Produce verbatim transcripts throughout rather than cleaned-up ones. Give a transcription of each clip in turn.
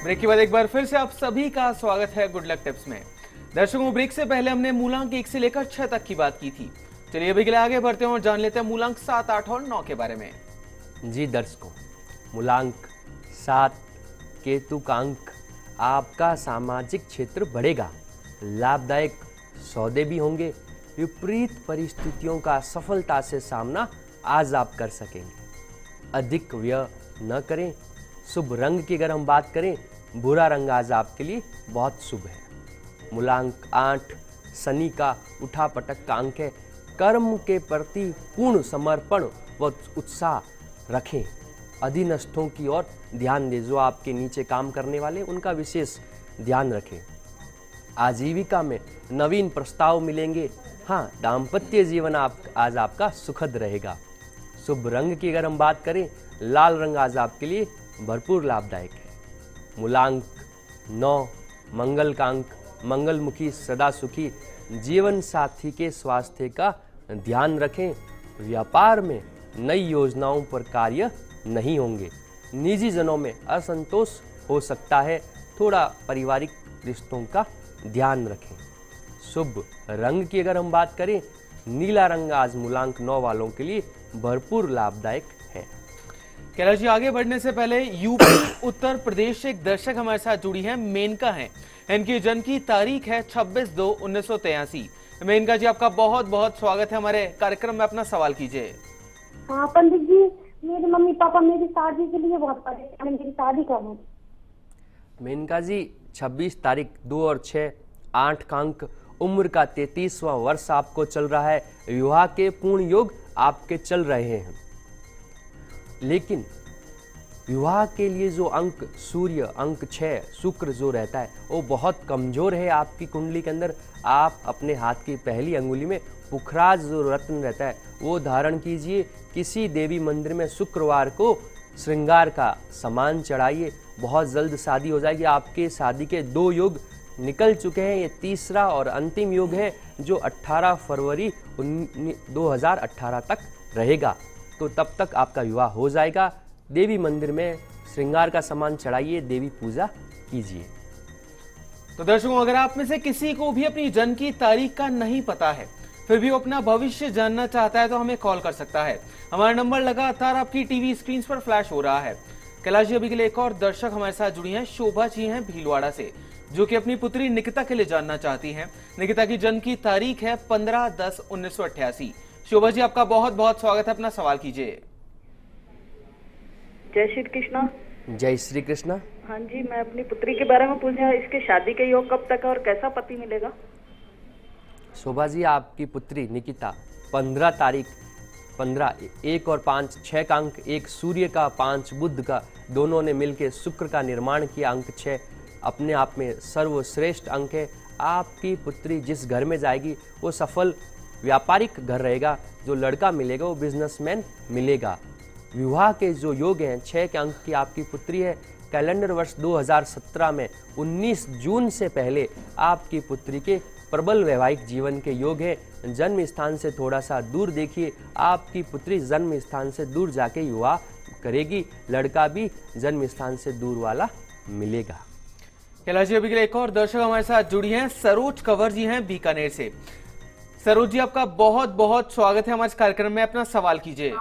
Break के बाद एक बार फिर से आप सभी का स्वागत है गुड लक टिप्स में। दर्शकों, ब्रेक से पहले हमने मूलांक एक से लेकर छह तक की बात की थी। चलिए अभी के लिए आगे बढ़ते हैं और जान लेते हैं मूलांक सात, आठ और नौ के बारे में। जी दर्शकों, मूलांक सात केतु का अंक आपका सामाजिक क्षेत्र बढ़ेगा, लाभदायक सौदे भी होंगे, विपरीत परिस्थितियों का सफलता से सामना आज आप कर सकेंगे। अधिक व्यय न करें। शुभ रंग की अगर हम बात करें, बुरा रंग आज आपके लिए बहुत शुभ है। मूलांक आठ शनि का उठापटक का अंक है। कर्म के प्रति पूर्ण समर्पण व उत्साह रखें। अधीनस्थों की ओर ध्यान दें, जो आपके नीचे काम करने वाले उनका विशेष ध्यान रखें। आजीविका में नवीन प्रस्ताव मिलेंगे। हाँ, दाम्पत्य जीवन आप आज आपका सुखद रहेगा। शुभ रंग की अगर हम बात करें, लाल रंग आज आपके लिए भरपूर लाभदायक है। मूलांक नौ मंगल का अंक मंगलमुखी सदा सुखी। जीवन साथी के स्वास्थ्य का ध्यान रखें। व्यापार में नई योजनाओं पर कार्य नहीं होंगे। निजी जनों में असंतोष हो सकता है, थोड़ा पारिवारिक रिश्तों का ध्यान रखें। शुभ रंग की अगर हम बात करें, नीला रंग आज मूलांक नौ वालों के लिए भरपूर लाभदायक है। कैलाश जी, आगे बढ़ने से पहले यूपी उत्तर प्रदेश से एक दर्शक हमारे साथ जुड़ी है, मेनका हैं। इनकी जन्म की तारीख है छब्बीस दो उन्नीस सौ तिरासी। मेनका जी, आपका बहुत बहुत स्वागत है हमारे कार्यक्रम में। अपना सवाल कीजिए। हाँ पंडित जी, मेरे मम्मी पापा मेरी शादी के लिए बहुत परेशान है, मेरी शादी कब हो? मेनका जी, छब्बीस तारीख दो और छः आठ का अंक, उम्र का तैंतीसवां वर्ष आपको चल रहा है। विवाह के पूर्ण योग आपके चल रहे हैं, लेकिन विवाह के लिए जो अंक सूर्य अंक छः शुक्र जो रहता है वो बहुत कमजोर है आपकी कुंडली के अंदर। आप अपने हाथ की पहली अंगुली में पुखराज जो रत्न रहता है वो धारण कीजिए। किसी देवी मंदिर में शुक्रवार को श्रृंगार का सामान चढ़ाइए। बहुत जल्द शादी हो जाएगी। आपके शादी के दो योग निकल चुके हैं, ये तीसरा और अंतिम योग है जो अठारह फरवरी दो हज़ार अठारह तक रहेगा। तो तब तक आपका विवाह हो जाएगा। देवी मंदिर में श्रृंगार का सामान चढ़ाइए, देवी पूजा कीजिए। तो दर्शकों, अगर आप में से किसी को भी अपनी जन्म की तारीख का नहीं पता है, फिर भी वो अपना भविष्य जानना चाहता है, तो हमें कॉल कर सकता है। हमारा नंबर लगातार आपकी टीवी स्क्रीन पर फ्लैश हो रहा है। कैलाश जी, अभी के लिए एक और दर्शक हमारे साथ जुड़ी हैं, शोभा जी हैं भीलवाड़ा से, जो कि अपनी पुत्री निकिता के लिए जानना चाहती हैं। निकिता की जन्म की तारीख है पंद्रह दस उन्नीस सौ अट्ठासी। शोभा जी, आपका बहुत बहुत स्वागत है। अपना सवाल कीजिए। जय श्री कृष्णा। जय श्री कृष्णा। हाँ जी, मैं अपनी पुत्री के बारे में पूछा, इसके शादी के योग कब तक है और कैसा पति मिलेगा? शोभा जी, आपकी पुत्री निकिता पंद्रह तारीख पंद्रह एक और पाँच छः का अंक, एक सूर्य का पाँच बुध का, दोनों ने मिलकर शुक्र का निर्माण किया। अंक छः अपने आप में सर्वश्रेष्ठ अंक है। आपकी पुत्री जिस घर में जाएगी वो सफल व्यापारिक घर रहेगा। जो लड़का मिलेगा वो बिजनेसमैन मिलेगा। विवाह के जो योग हैं, छः के अंक की आपकी पुत्री है। कैलेंडर वर्ष दो हज़ार सत्रह में उन्नीस जून से पहले आपकी पुत्री के प्रबल वैवाहिक जीवन के योग है। जन्म स्थान से थोड़ा सा दूर देखिए, आपकी पुत्री जन्म स्थान से दूर जाके विवाह करेगी। लड़का भी जन्म स्थान से दूर वाला मिलेगा। कैलाश जी, अभी के लिए एक और दर्शक हमारे साथ जुड़ी हैं, सरोज कंवर जी हैं बीकानेर से। सरोज जी, आपका बहुत बहुत स्वागत है हमारे कार्यक्रम में। अपना सवाल कीजिए।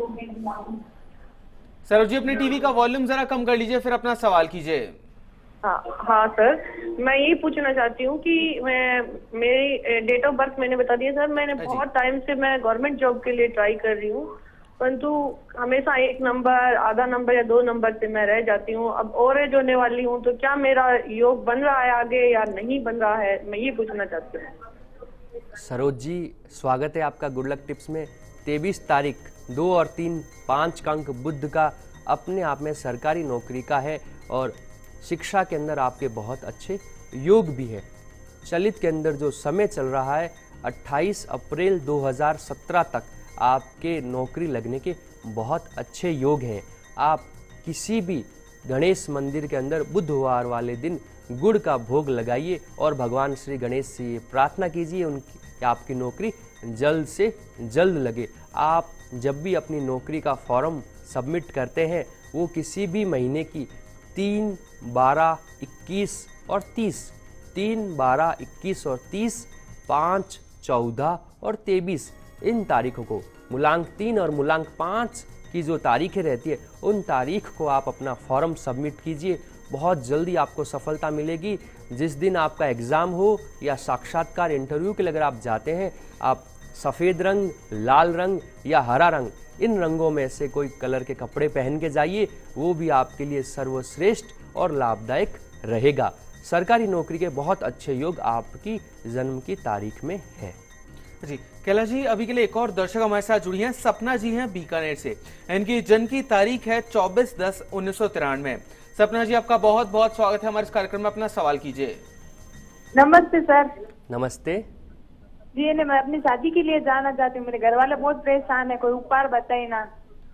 सरोज जी, अपने टीवी का वॉल्यूम जरा कम कर लीजिए, फिर अपना सवाल कीजिए। हाँ हाँ सर, मैं ये पूछना चाहती हूँ कि मैं मेरी डेट ऑफ बर्थ मैंने बता दिया सर। मैंने बहुत टाइम से मैं गवर्नमेंट जॉब के लिए ट्राई कर रही हूँ, परंतु हमेशा एक नंबर, आधा नंबर या दो नंबर से मैं रह जाती हूँ। अब और एज होने वाली हूँ, तो क्या मेरा योग बन रहा है आगे या नहीं बन रहा है, मैं ये पूछना चाहती हूँ। सरोज जी, स्वागत है आपका गुड लक टिप्स में। तेईस तारीख दो और तीन पाँच का अंक बुध का अपने आप में सरकारी नौकरी का है और शिक्षा के अंदर आपके बहुत अच्छे योग भी है। चलित के अंदर जो समय चल रहा है अट्ठाईस अप्रैल दो हज़ार सत्रह तक आपके नौकरी लगने के बहुत अच्छे योग हैं। आप किसी भी गणेश मंदिर के अंदर बुधवार वाले दिन गुड़ का भोग लगाइए और भगवान श्री गणेश से ये प्रार्थना कीजिए उनकी कि आपकी नौकरी जल्द से जल्द लगे। आप जब भी अपनी नौकरी का फॉर्म सबमिट करते हैं वो किसी भी महीने की तीन, बारह, इक्कीस और तीस। तीन, बारह, इक्कीस और तीस, पाँच, चौदह और तेईस, इन तारीखों को, मूलांक तीन और मूलांक पाँच की जो तारीखें रहती है उन तारीख को आप अपना फॉर्म सबमिट कीजिए। बहुत जल्दी आपको सफलता मिलेगी। जिस दिन आपका एग्ज़ाम हो या साक्षात्कार इंटरव्यू के लिए अगर आप जाते हैं, आप सफ़ेद रंग, लाल रंग या हरा रंग, इन रंगों में से कोई कलर के कपड़े पहन के जाइए, वो भी आपके लिए सर्वश्रेष्ठ और लाभदायक रहेगा। सरकारी नौकरी के बहुत अच्छे योग आपकी जन्म की तारीख में है। जी कैलाश जी, अभी के लिए एक और दर्शक हमारे साथ जुड़ी हैं। सपना जी हैं बीकानेर से। इनकी जन्म की तारीख है चौबीस दस उन्नीस सौ तिरानवे। सपना जी, आपका बहुत बहुत स्वागत है हमारे इस कार्यक्रम में। अपना सवाल कीजिए। नमस्ते सर। नमस्ते जी, ने मैं अपनी शादी के लिए जाना चाहती हूँ। मेरे घर वाले बहुत परेशान है, कोई उपाय बताइए ना।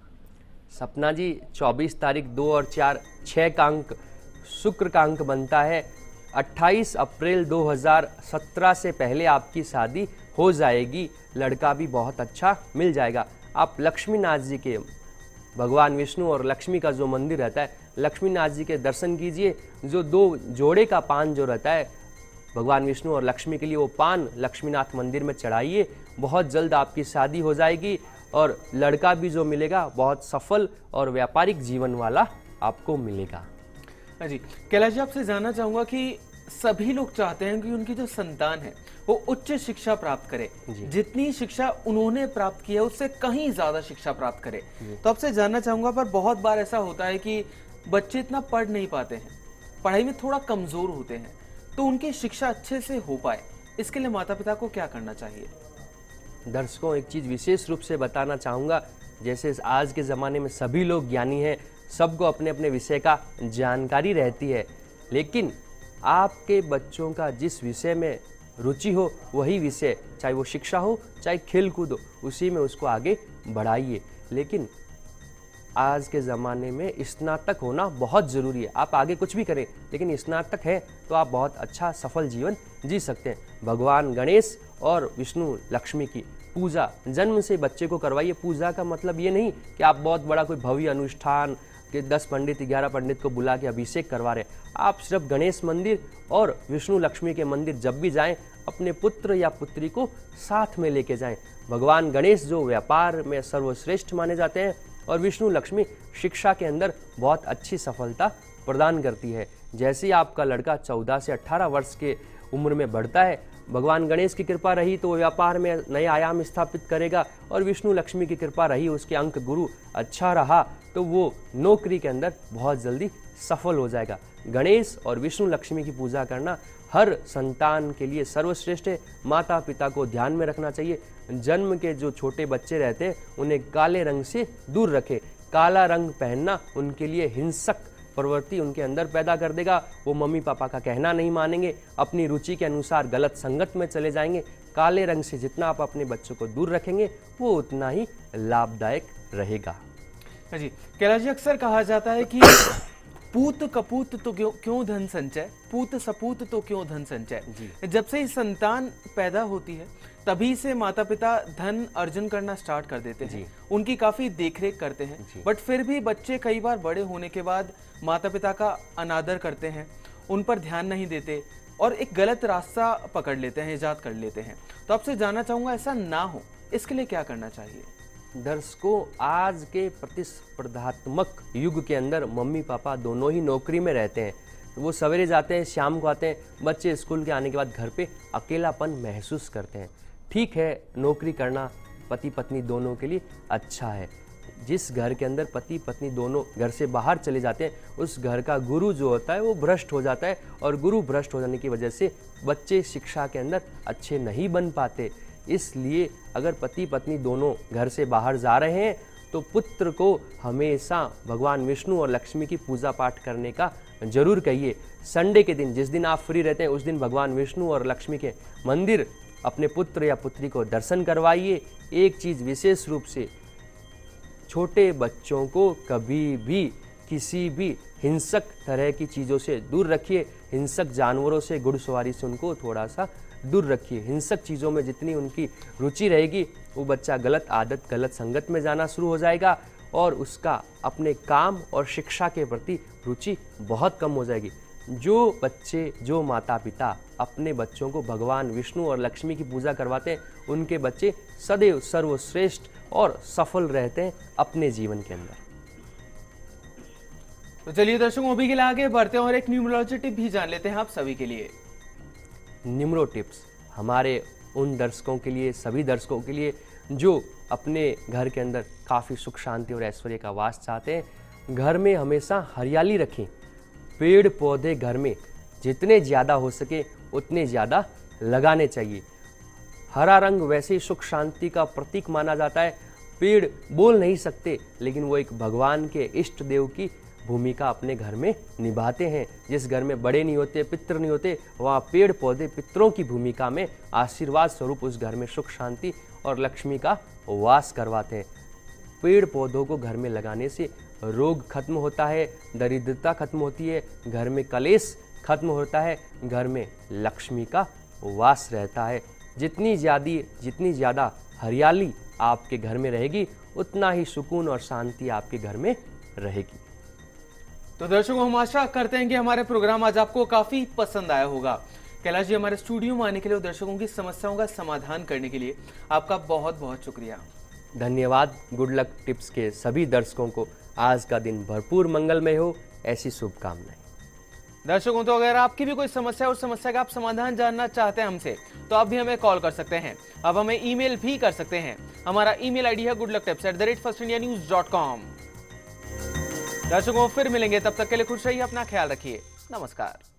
सपना जी, चौबीस तारीख दो और चार, छः का अंक शुक्र का अंक बनता है। अट्ठाईस अप्रैल दो हज़ार सत्रह से पहले आपकी शादी हो जाएगी। लड़का भी बहुत अच्छा मिल जाएगा। आप लक्ष्मीनाथ जी के, भगवान विष्णु और लक्ष्मी का जो मंदिर रहता है, लक्ष्मीनाथ जी के दर्शन कीजिए। जो दो जोड़े का पान जो रहता है भगवान विष्णु और लक्ष्मी के लिए, वो पान लक्ष्मीनाथ मंदिर में चढ़ाइए। बहुत जल्द आपकी शादी हो जाएगी और लड़का भी जो मिलेगा बहुत सफल और व्यापारिक जीवन वाला आपको मिलेगा। जी कैलाश जी, आपसे जानना चाहूंगा कि सभी लोग चाहते हैं कि उनकी जो संतान है वो उच्च शिक्षा प्राप्त करे, जितनी शिक्षा उन्होंने प्राप्त की है उससे कहीं ज्यादा शिक्षा प्राप्त करे। तो आपसे जानना चाहूंगा, पर बहुत बार ऐसा होता है कि बच्चे इतना पढ़ नहीं पाते हैं, पढ़ाई में थोड़ा कमजोर होते हैं, तो उनकी शिक्षा अच्छे से हो पाए, इसके लिए माता पिता को क्या करना चाहिए? दर्शकों, एक चीज विशेष रूप से बताना चाहूंगा, जैसे आज के ज़माने में सभी लोग ज्ञानी हैं, सबको अपने अपने विषय का जानकारी रहती है, लेकिन आपके बच्चों का जिस विषय में रुचि हो वही विषय, चाहे वो शिक्षा हो चाहे खेल कूद हो, उसी में उसको आगे बढ़ाइए। लेकिन आज के ज़माने में स्नातक होना बहुत ज़रूरी है। आप आगे कुछ भी करें, लेकिन स्नातक है तो आप बहुत अच्छा सफल जीवन जी सकते हैं। भगवान गणेश और विष्णु लक्ष्मी की पूजा जन्म से बच्चे को करवाइए। पूजा का मतलब ये नहीं कि आप बहुत बड़ा कोई भव्य अनुष्ठान कि दस पंडित ग्यारह पंडित को बुला के अभिषेक करवा रहे। आप सिर्फ गणेश मंदिर और विष्णु लक्ष्मी के मंदिर जब भी जाएं, अपने पुत्र या पुत्री को साथ में लेके जाएं। भगवान गणेश जो व्यापार में सर्वश्रेष्ठ माने जाते हैं और विष्णु लक्ष्मी शिक्षा के अंदर बहुत अच्छी सफलता प्रदान करती है। जैसे ही आपका लड़का चौदह से अठारह वर्ष के उम्र में बढ़ता है, भगवान गणेश की कृपा रही तो व्यापार में नए आयाम स्थापित करेगा, और विष्णु लक्ष्मी की कृपा रही, उसके अंक गुरु अच्छा रहा तो वो नौकरी के अंदर बहुत जल्दी सफल हो जाएगा। गणेश और विष्णु लक्ष्मी की पूजा करना हर संतान के लिए सर्वश्रेष्ठ है। माता पिता को ध्यान में रखना चाहिए। जन्म के जो छोटे बच्चे रहते हैं उन्हें काले रंग से दूर रखें। काला रंग पहनना उनके लिए हिंसक प्रवृत्ति उनके अंदर पैदा कर देगा। वो मम्मी पापा का कहना नहीं मानेंगे, अपनी रुचि के अनुसार गलत संगत में चले जाएंगे। काले रंग से जितना आप अपने बच्चों को दूर रखेंगे वो उतना ही लाभदायक रहेगा। जी कैलाश जी, अक्सर कहा जाता है कि पूत कपूत तो क्यों क्यों धन संचय, पूत सपूत तो क्यों धन संचय। जब से ही संतान पैदा होती है तभी से माता पिता धन अर्जन करना स्टार्ट कर देते हैं, उनकी काफी देखरेख करते हैं, बट फिर भी बच्चे कई बार बड़े होने के बाद माता पिता का अनादर करते हैं, उन पर ध्यान नहीं देते और एक गलत रास्ता पकड़ लेते हैं, इजाद कर लेते हैं। तो आपसे जानना चाहूंगा, ऐसा ना हो इसके लिए क्या करना चाहिए? दर्शकों, आज के प्रतिस्पर्धात्मक युग के अंदर मम्मी पापा दोनों ही नौकरी में रहते हैं। वो सवेरे जाते हैं, शाम को आते हैं। बच्चे स्कूल के आने के बाद घर पे अकेलापन महसूस करते हैं। ठीक है, नौकरी करना पति पत्नी दोनों के लिए अच्छा है। जिस घर के अंदर पति पत्नी दोनों घर से बाहर चले जाते हैं, उस घर का गुरु जो होता है वो भ्रष्ट हो जाता है, और गुरु भ्रष्ट हो जाने की वजह से बच्चे शिक्षा के अंदर अच्छे नहीं बन पाते। इसलिए अगर पति पत्नी दोनों घर से बाहर जा रहे हैं तो पुत्र को हमेशा भगवान विष्णु और लक्ष्मी की पूजा पाठ करने का जरूर कहिए। संडे के दिन, जिस दिन आप फ्री रहते हैं, उस दिन भगवान विष्णु और लक्ष्मी के मंदिर अपने पुत्र या पुत्री को दर्शन करवाइए। एक चीज़ विशेष रूप से, छोटे बच्चों को कभी भी किसी भी हिंसक तरह की चीज़ों से दूर रखिए। हिंसक जानवरों से, घुड़सवारी से उनको थोड़ा सा दूर रखिए। हिंसक चीज़ों में जितनी उनकी रुचि रहेगी, वो बच्चा गलत आदत, गलत संगत में जाना शुरू हो जाएगा और उसका अपने काम और शिक्षा के प्रति रुचि बहुत कम हो जाएगी। जो बच्चे, जो माता पिता अपने बच्चों को भगवान विष्णु और लक्ष्मी की पूजा करवाते हैं, उनके बच्चे सदैव सर्वश्रेष्ठ और सफल रहते हैं अपने जीवन के अंदर। तो चलिए दर्शकों, अभी के लिए आगे बढ़ते हैं और एक न्यूमरोलॉजी टिप भी जान लेते हैं आप सभी के लिए। न्यूमरो टिप्स हमारे उन दर्शकों के लिए, सभी दर्शकों के लिए जो अपने घर के अंदर काफ़ी सुख शांति और ऐश्वर्य का वास चाहते हैं। घर में हमेशा हरियाली रखें। पेड़ पौधे घर में जितने ज़्यादा हो सके उतने ज़्यादा लगाने चाहिए। हरा रंग वैसे ही सुख शांति का प्रतीक माना जाता है। पेड़ बोल नहीं सकते, लेकिन वो एक भगवान के इष्ट देव की भूमिका अपने घर में निभाते हैं। जिस घर में बड़े नहीं होते, पितृ नहीं होते, वहाँ पेड़ पौधे पितरों की भूमिका में आशीर्वाद स्वरूप उस घर में सुख शांति और लक्ष्मी का वास करवाते हैं। पेड़ पौधों को घर में लगाने से रोग खत्म होता है, दरिद्रता खत्म होती है, घर में कलेश खत्म होता है, घर में लक्ष्मी का वास रहता है। जितनी ज़्यादा जितनी ज़्यादा हरियाली आपके घर में रहेगी, उतना ही सुकून और शांति आपके घर में रहेगी। तो दर्शकों, हम आशा करते हैं कि हमारे प्रोग्राम आज आपको काफी पसंद आया होगा। कैलाश जी, हमारे स्टूडियो में आने के लिए और दर्शकों की समस्याओं का समाधान करने के लिए आपका बहुत बहुत शुक्रिया। धन्यवाद। गुड लक टिप्स के सभी दर्शकों को आज का दिन भरपूर मंगलमय हो, ऐसी शुभकामनाएं। दर्शकों, तो अगर आपकी भी कोई समस्या और समस्या का आप समाधान जानना चाहते हैं हमसे, तो आप भी हमें कॉल कर सकते हैं। आप हमें ईमेल भी कर सकते हैं। हमारा ईमेल आईडी है good luck tips at the rate first India news dot com. दर्शकों, फिर मिलेंगे, तब तक के लिए खुश रहिए, अपना ख्याल रखिए, नमस्कार।